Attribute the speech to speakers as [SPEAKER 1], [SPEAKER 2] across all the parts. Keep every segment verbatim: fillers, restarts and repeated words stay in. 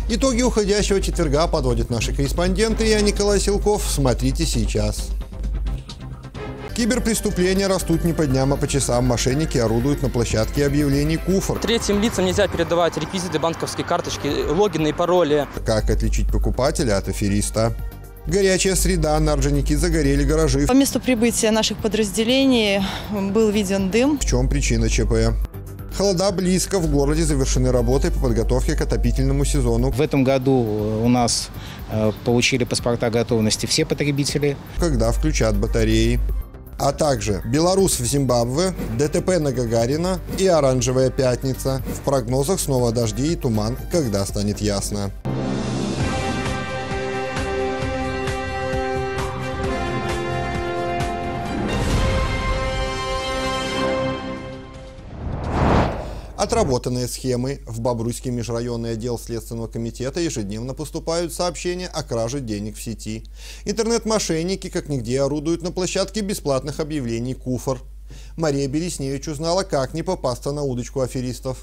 [SPEAKER 1] Итоги уходящего четверга подводят наши корреспонденты. Я Николай Силков. Смотрите сейчас. Киберпреступления растут не по дням, а по часам. Мошенники орудуют на площадке объявлений Куфр.
[SPEAKER 2] Третьим лицам нельзя передавать реквизиты банковской карточки, логины и пароли.
[SPEAKER 1] Как отличить покупателя от афериста? Горячая среда. На Орджоникидзе загорели гаражи.
[SPEAKER 3] По месту прибытия наших подразделений был виден дым.
[SPEAKER 1] В чем причина ЧП? Холода близко. В городе завершены работы по подготовке к отопительному сезону.
[SPEAKER 4] В этом году у нас получили паспорта готовности все потребители.
[SPEAKER 1] Когда включат батареи? А также белорус в Зимбабве, ДТП на Гагарина и оранжевая пятница. В прогнозах снова дожди и туман, когда станет ясно. Отработанные схемы. В Бобруйский межрайонный отдел Следственного комитета ежедневно поступают сообщения о краже денег в сети. Интернет-мошенники как нигде орудуют на площадке бесплатных объявлений Куфр. Мария Бересневич узнала, как не попасться на удочку аферистов.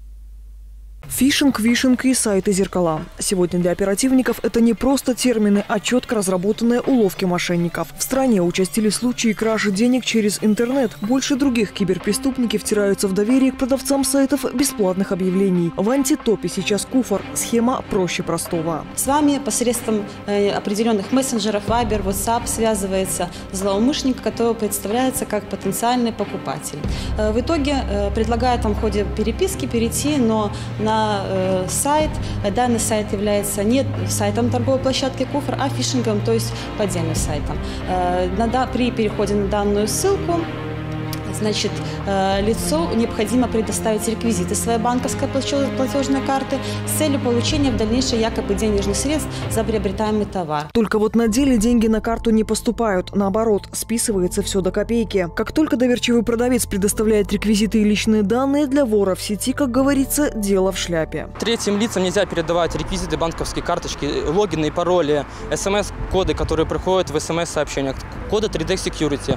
[SPEAKER 5] Фишинг, вишинг и сайты зеркала. Сегодня для оперативников это не просто термины, а четко разработанные уловки мошенников. В стране участились случаи кражи денег через интернет. Больше других киберпреступники втираются в доверие к продавцам сайтов бесплатных объявлений. В антитопе сейчас Куфр. Схема проще простого.
[SPEAKER 6] С вами посредством э, определенных мессенджеров, Viber, WhatsApp связывается злоумышленник, который представляется как потенциальный покупатель. Э, в итоге э, предлагает вам в ходе переписки перейти, но на на э, сайт. Данный сайт является не сайтом торговой площадки Куфр, а фишингом, то есть поддельным сайтом. Э, на, при переходе на данную ссылку, значит, э, лицу необходимо предоставить реквизиты своей банковской платежной карты с целью получения в дальнейшем якобы денежных средств за приобретаемый товар.
[SPEAKER 5] Только вот на деле деньги на карту не поступают. Наоборот, списывается все до копейки. Как только доверчивый продавец предоставляет реквизиты и личные данные, для вора в сети, как говорится, дело в шляпе.
[SPEAKER 2] Третьим лицам нельзя передавать реквизиты банковской карточки, логины и пароли, смс-коды, которые приходят в смс-сообщениях, коды три дэ Security.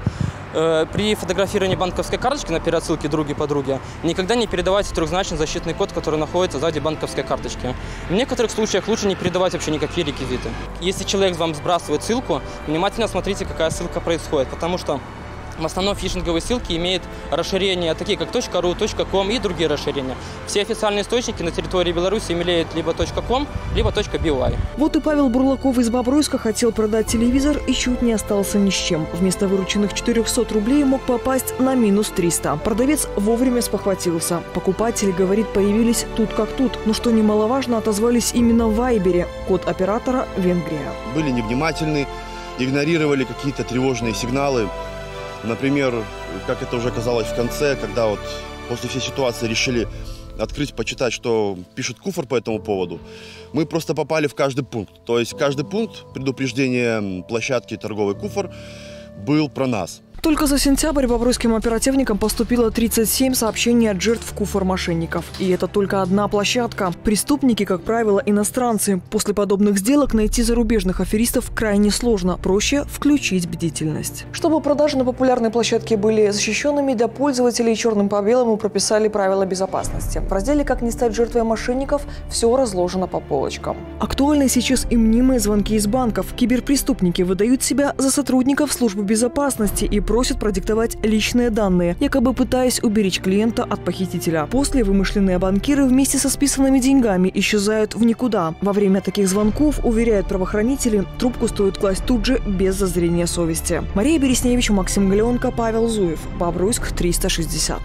[SPEAKER 2] При фотографировании банковской карточки на переотсылке други подруги никогда не передавайте трехзначный защитный код, который находится сзади банковской карточки. В некоторых случаях лучше не передавать вообще никакие реквизиты. Если человек вам сбрасывает ссылку, внимательно смотрите, какая ссылка происходит, потому что в основном фишинговые ссылки имеют расширения, такие как .ру, .ком и другие расширения. Все официальные источники на территории Беларуси имеют либо .ком, либо .би.уай.
[SPEAKER 5] Вот и Павел Бурлаков из Бобруйска хотел продать телевизор и чуть не остался ни с чем. Вместо вырученных четырёхсот рублей мог попасть на минус триста. Продавец вовремя спохватился. Покупатели, говорит, появились тут как тут. Но что немаловажно, отозвались именно в Вайбере. Код оператора – Венгрия.
[SPEAKER 7] Были невнимательны, игнорировали какие-то тревожные сигналы. Например, как это уже оказалось в конце, когда вот после всей ситуации решили открыть, почитать, что пишет Куфр по этому поводу, мы просто попали в каждый пункт. То есть каждый пункт предупреждения площадки торговой Куфр был про нас.
[SPEAKER 5] Только за сентябрь бобруйским оперативникам поступило тридцать семь сообщений от жертв Куфр-мошенников. И это только одна площадка. Преступники, как правило, иностранцы. После подобных сделок найти зарубежных аферистов крайне сложно. Проще включить бдительность. Чтобы продажи на популярной площадке были защищенными, для пользователей черным по белому прописали правила безопасности. В разделе «Как не стать жертвой мошенников» все разложено по полочкам. Актуальны сейчас и мнимые звонки из банков. Киберпреступники выдают себя за сотрудников службы безопасности и просят продиктовать личные данные, якобы пытаясь уберечь клиента от похитителя. После вымышленные банкиры вместе со списанными деньгами исчезают в никуда. Во время таких звонков, уверяют правоохранители, трубку стоит класть тут же, без зазрения совести. Мария Бересневич, Максим Галеонко, Павел Зуев. Бобруйск, триста шестьдесят.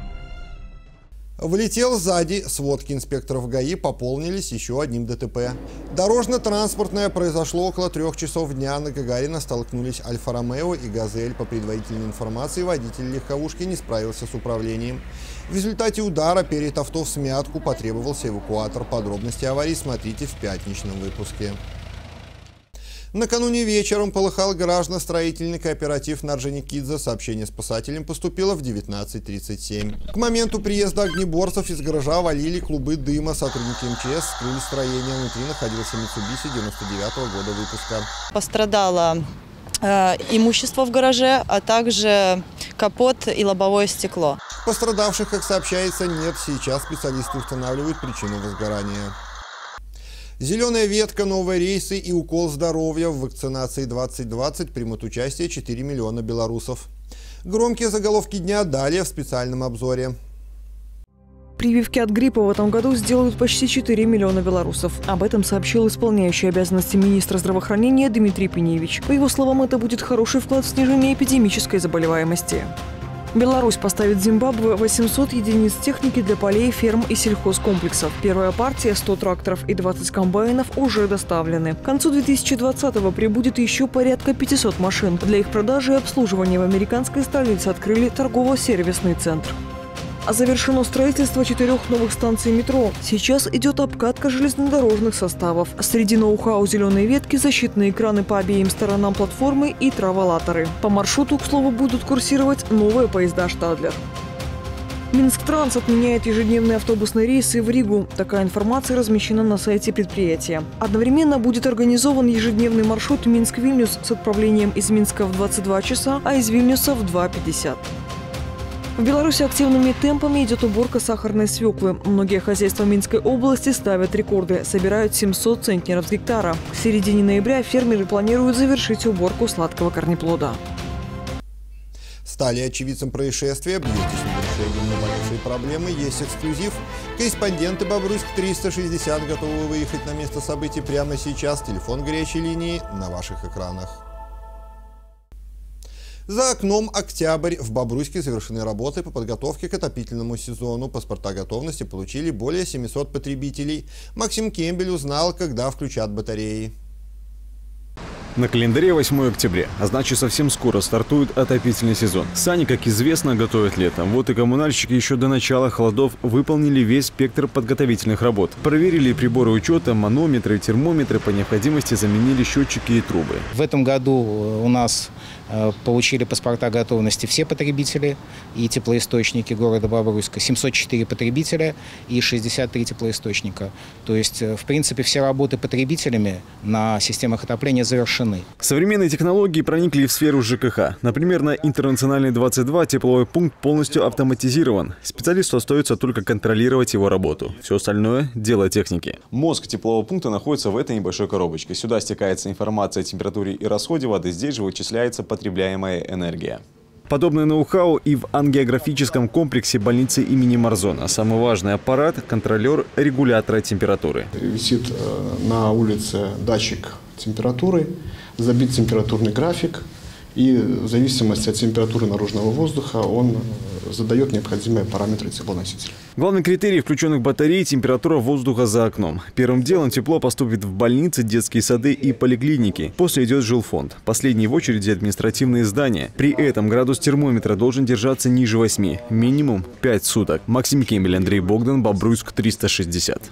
[SPEAKER 1] Влетел сзади. Сводки инспекторов ГАИ пополнились еще одним ДТП. Дорожно-транспортное произошло около трех часов дня. На Гагарина столкнулись Альфа-Ромео и Газель. По предварительной информации, водитель легковушки не справился с управлением. В результате удара перед авто в смятку потребовался эвакуатор. Подробности аварии смотрите в пятничном выпуске. Накануне вечером полыхал гаражно-строительный кооператив на Орджоникидзе. Сообщение спасателям поступило в девятнадцать тридцать семь. К моменту приезда огнеборцев из гаража валили клубы дыма. Сотрудники эм че эс вскрыли строение. Внутри находился Mitsubishi девяносто девятого года выпуска.
[SPEAKER 3] Пострадало э, имущество в гараже, а также капот и лобовое стекло.
[SPEAKER 1] Пострадавших, как сообщается, нет. Сейчас специалисты устанавливают причину возгорания. Зеленая ветка, новые рейсы и укол здоровья в вакцинации двадцать двадцать примут участие четыре миллиона белорусов. Громкие заголовки дня далее в специальном обзоре.
[SPEAKER 5] Прививки от гриппа в этом году сделают почти четыре миллиона белорусов. Об этом сообщил исполняющий обязанности министра здравоохранения Дмитрий Пеневич. По его словам, это будет хороший вклад в снижение эпидемической заболеваемости. Беларусь поставит Зимбабве восемьсот единиц техники для полей, ферм и сельхозкомплексов. Первая партия, сто тракторов и двадцать комбайнов, уже доставлены. К концу две тысячи двадцатого прибудет еще порядка пятисот машин. Для их продажи и обслуживания в американской столице открыли торгово-сервисный центр. А завершено строительство четырех новых станций метро. Сейчас идет обкатка железнодорожных составов. Среди ноу-хау зеленой ветки защитные экраны по обеим сторонам платформы и траволаторы. По маршруту, к слову, будут курсировать новые поезда «Штадлер». Минсктранс отменяет ежедневные автобусные рейсы в Ригу. Такая информация размещена на сайте предприятия. Одновременно будет организован ежедневный маршрут Минск-Вильнюс с отправлением из Минска в двадцать два часа, а из Вильнюса в два пятьдесят. В Беларуси активными темпами идет уборка сахарной свеклы. Многие хозяйства Минской области ставят рекорды, собирают семьсот центнеров с гектара. К середине ноября фермеры планируют завершить уборку сладкого корнеплода.
[SPEAKER 1] Стали очевидцем происшествия, бьетесь над решением наболевшей проблемы, есть эксклюзив. Корреспонденты Бобруйск триста шестьдесят готовы выехать на место событий прямо сейчас. Телефон горячей линии на ваших экранах. За окном октябрь. В Бобруйске завершены работы по подготовке к отопительному сезону. Паспорта готовности получили более семисот потребителей. Максим Кембель узнал, когда включат батареи.
[SPEAKER 8] На календаре восьмое октября, а значит совсем скоро стартует отопительный сезон. Сани, как известно, готовят летом. Вот и коммунальщики еще до начала холодов выполнили весь спектр подготовительных работ. Проверили приборы учета, манометры, термометры, по необходимости заменили счетчики и трубы.
[SPEAKER 4] В этом году у нас получили паспорта готовности все потребители и теплоисточники города Бобруйска. семьсот четыре потребителя и шестьдесят три теплоисточника. То есть, в принципе, все работы потребителями на системах отопления завершены.
[SPEAKER 8] Современные технологии проникли в сферу ЖКХ. Например, на Интернациональной двадцать два тепловой пункт полностью автоматизирован. Специалисту остается только контролировать его работу. Все остальное – дело техники. Мозг теплового пункта находится в этой небольшой коробочке. Сюда стекается информация о температуре и расходе воды. Здесь же вычисляется потребляемая энергия. Подобное ноу-хау и в ангиографическом комплексе больницы имени Марзона. Самый важный аппарат – контролер регулятора температуры.
[SPEAKER 9] Висит на улице датчик температуры, забит температурный график, и в зависимости от температуры наружного воздуха он задает необходимые параметры теплоносителя.
[SPEAKER 8] Главный критерий включенных батарей – температура воздуха за окном. Первым делом тепло поступит в больницы, детские сады и поликлиники. После идет жилфонд. Последний в очереди административные здания. При этом градус термометра должен держаться ниже восьми. Минимум пять суток. Максим Кембель, Андрей Богдан, Бобруйск триста шестьдесят.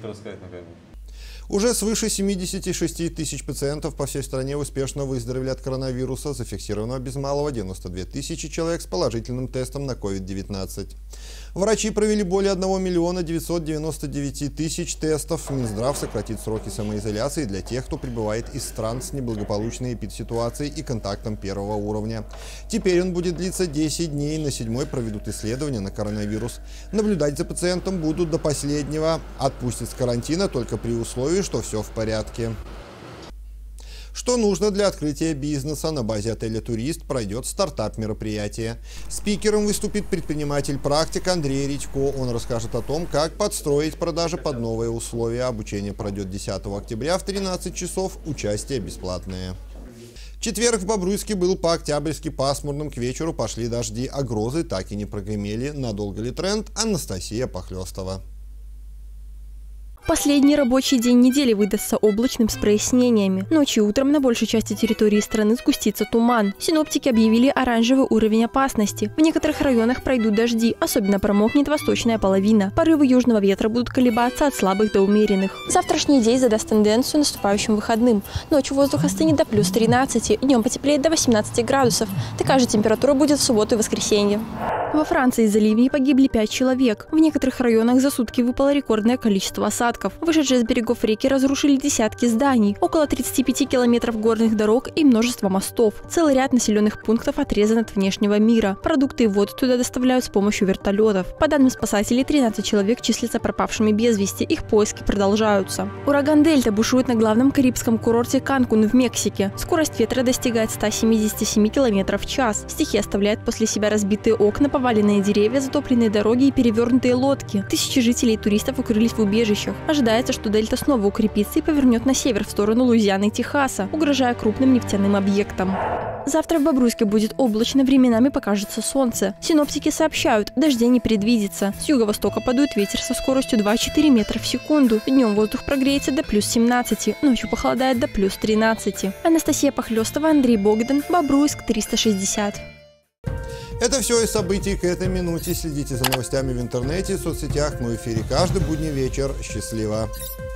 [SPEAKER 1] Уже свыше семидесяти шести тысяч пациентов по всей стране успешно выздоровели от коронавируса. Зафиксировано без малого девяносто две тысячи человек с положительным тестом на ковид девятнадцать. Врачи провели более одного миллиона девятисот девяноста девяти тысяч тестов. Минздрав сократит сроки самоизоляции для тех, кто прибывает из стран с неблагополучной эпидситуацией и контактом первого уровня. Теперь он будет длиться десять дней. На седьмой проведут исследования на коронавирус. Наблюдать за пациентом будут до последнего. Отпустят с карантина только при условии, что все в порядке. Что нужно для открытия бизнеса? На базе отеля «Турист» пройдет стартап-мероприятие. Спикером выступит предприниматель-практик Андрей Редько. Он расскажет о том, как подстроить продажи под новые условия. Обучение пройдет десятого октября в тринадцать часов. Участие бесплатное. Четверг в Бобруйске был по-октябрьски пасмурным. К вечеру пошли дожди, а грозы так и не прогремели. Надолго ли тренд? Анастасия Похлёстова.
[SPEAKER 10] Последний рабочий день недели выдастся облачным с прояснениями. Ночью и утром на большей части территории страны сгустится туман. Синоптики объявили оранжевый уровень опасности. В некоторых районах пройдут дожди, особенно промокнет восточная половина. Порывы южного ветра будут колебаться от слабых до умеренных. Завтрашний день задаст тенденцию наступающим выходным. Ночью воздух остынет до плюс тринадцати, днем потеплеет до восемнадцати градусов. Такая же температура будет в субботу и воскресенье. В Во Франции из-за ливней погибли пять человек. В некоторых районах за сутки выпало рекордное количество осадков. Вышедшие с берегов реки разрушили десятки зданий, около тридцати пяти километров горных дорог и множество мостов. Целый ряд населенных пунктов отрезан от внешнего мира. Продукты и воду туда доставляют с помощью вертолетов. По данным спасателей, тринадцать человек числятся пропавшими без вести. Их поиски продолжаются. Ураган Дельта бушует на главном карибском курорте Канкун в Мексике. Скорость ветра достигает ста семидесяти семи километров в час. Стихия оставляет после себя разбитые окна, поваленные деревья, затопленные дороги и перевернутые лодки. Тысячи жителей и туристов укрылись в убежищах. Ожидается, что Дельта снова укрепится и повернет на север в сторону Луизианы и Техаса, угрожая крупным нефтяным объектам. Завтра в Бобруйске будет облачно, временами покажется солнце. Синоптики сообщают, дождей не предвидится. С юго-востока подует ветер со скоростью два-четыре метра в секунду. Днем воздух прогреется до плюс семнадцати, ночью похолодает до плюс тринадцати. Анастасия Похлёстова, Андрей Богдан, Бобруйск триста шестьдесят.
[SPEAKER 1] Это все из событий к этой минуте. Следите за новостями в интернете и соцсетях. Мы в эфире каждый будний вечер. Счастливо!